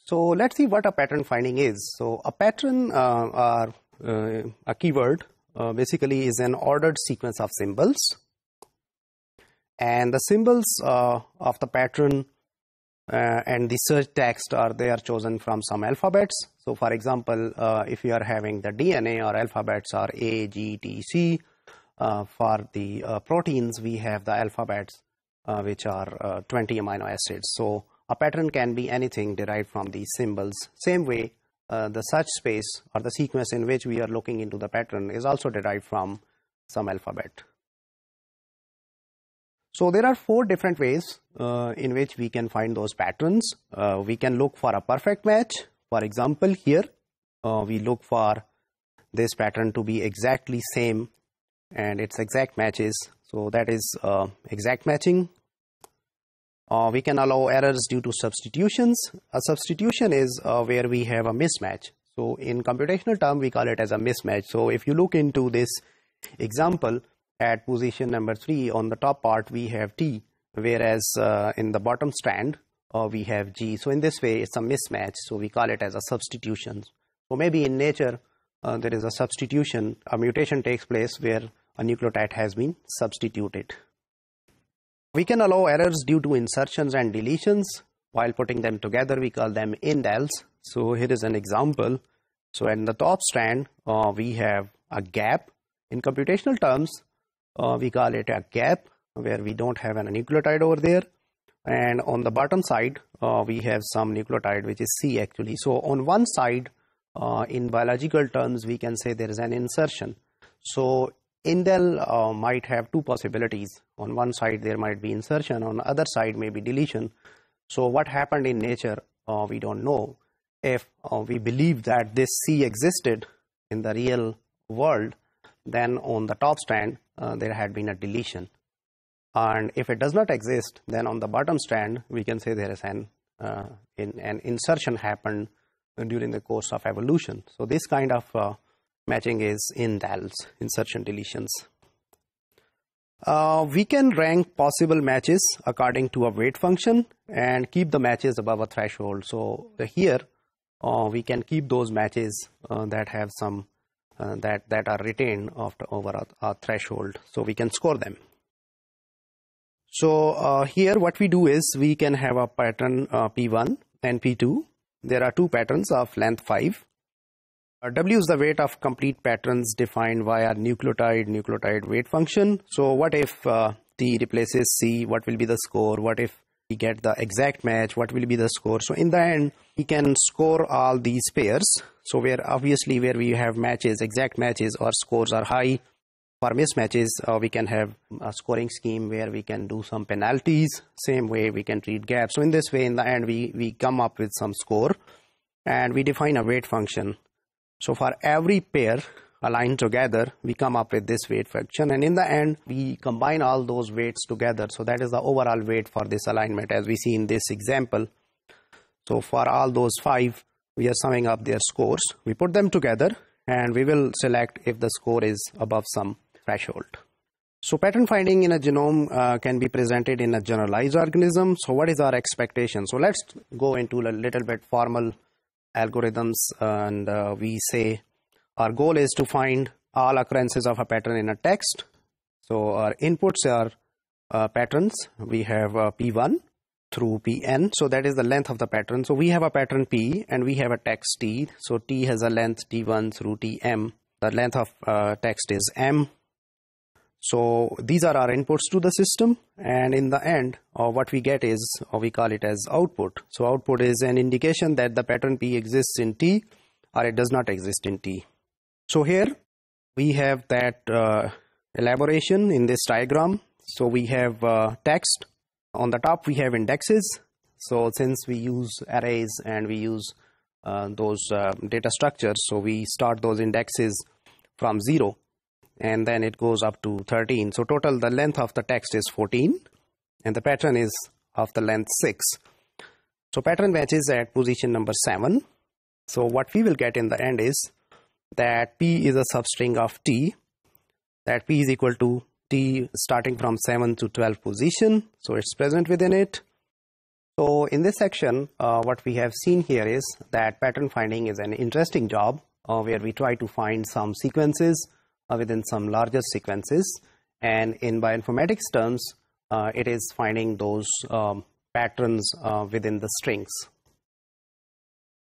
So let's see what a pattern finding is. So a pattern or a keyword basically is an ordered sequence of symbols, and the symbols of the pattern and the search text they are chosen from some alphabets. So for example, if you are having the DNA, or alphabets are A, G, T, C. For the proteins, we have the alphabets which are 20 amino acids. So a pattern can be anything derived from these symbols. Same way, the search space or the sequence in which we are looking into the pattern is also derived from some alphabet. So there are 4 different ways in which we can find those patterns. We can look for a perfect match. For example, here we look for this pattern to be exactly same and its exact matches. So that is exact matching. We can allow errors due to substitutions. A substitution is where we have a mismatch. So in computational term, we call it as a mismatch. So if you look into this example, at position number 3 on the top part, we have T, whereas in the bottom strand, we have G. So in this way, it's a mismatch. So we call it as a substitution. So maybe in nature, there is a substitution, a mutation takes place where a nucleotide has been substituted. We can allow errors due to insertions and deletions. While putting them together, we call them indels. So here is an example. So in the top strand, we have a gap. In computational terms, we call it a gap where we don't have a nucleotide over there. And on the bottom side, we have some nucleotide, which is C actually. So on one side, in biological terms, we can say there is an insertion. So indel might have 2 possibilities. On one side, there might be insertion. On the other side, maybe deletion. So what happened in nature, we don't know. If we believe that this C existed in the real world, then on the top strand, there had been a deletion. And if it does not exist, then on the bottom strand, we can say there is an insertion happened during the course of evolution. So this kind of matching is indels, insertion deletions. We can rank possible matches according to a weight function and keep the matches above a threshold. So here we can keep those matches that have some that are retained after over a threshold. So we can score them. So here what we do is we can have a pattern P1 and P2. There are 2 patterns of length 5. W is the weight of complete patterns defined via nucleotide weight function. So what if T replaces C? What will be the score? What if we get the exact match? What will be the score? So in the end, we can score all these pairs. So where obviously where we have matches, exact matches, or scores are high. For mismatches, we can have a scoring scheme where we can do some penalties. Same way we can treat gaps. So in this way, in the end, we come up with some score and we define a weight function. So for every pair aligned together, we come up with this weight function. And in the end, we combine all those weights together. So that is the overall weight for this alignment, as we see in this example. So for all those 5, we are summing up their scores. We put them together and we will select if the score is above some threshold. So pattern finding in a genome can be presented in a generalized organism. So what is our expectation? So let's go into a little bit formal algorithms, and we say our goal is to find all occurrences of a pattern in a text. So our inputs are patterns. We have P1 through Pn. So that is the length of the pattern. So we have a pattern P and we have a text T. So T has a length T1 through Tm. The length of text is M. So these are our inputs to the system, and in the end what we get is, we call it as output. So output is an indication that the pattern P exists in T or it does not exist in T. So here we have that elaboration in this diagram. So we have text. On the top we have indexes. So since we use arrays and we use those data structures, so we start those indexes from 0 and then it goes up to 13. So total the length of the text is 14 and the pattern is of the length 6. So pattern matches at position number 7. So what we will get in the end is that P is a substring of T, that P is equal to T starting from 7 to 12 position. So it's present within it. So in this section, what we have seen here is that pattern finding is an interesting job where we try to find some sequences within some larger sequences, and in bioinformatics terms, it is finding those patterns within the strings.